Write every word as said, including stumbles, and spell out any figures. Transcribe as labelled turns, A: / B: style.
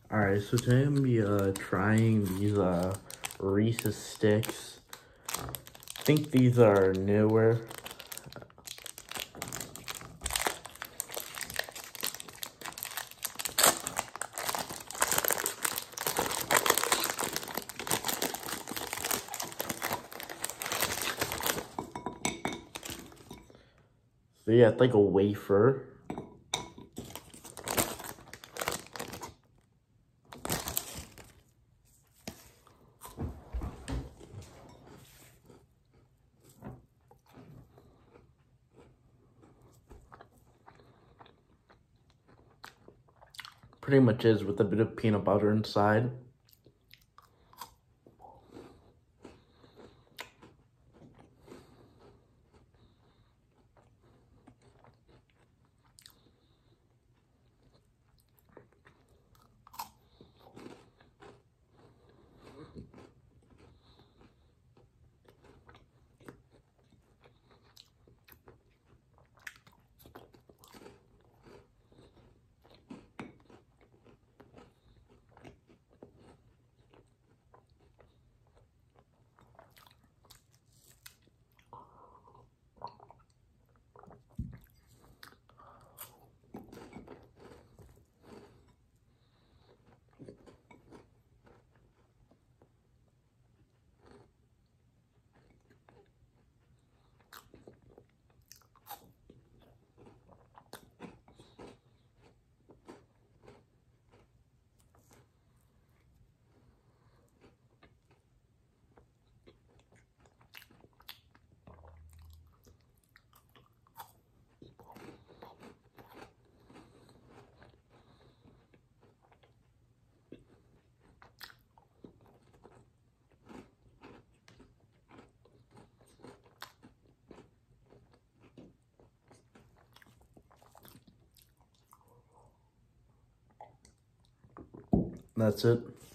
A: Alright, so today I'm gonna be uh, trying these uh, Reese's Sticks. I think these are newer. So yeah, it's like a wafer. Pretty much is, with a bit of peanut butter inside. That's it.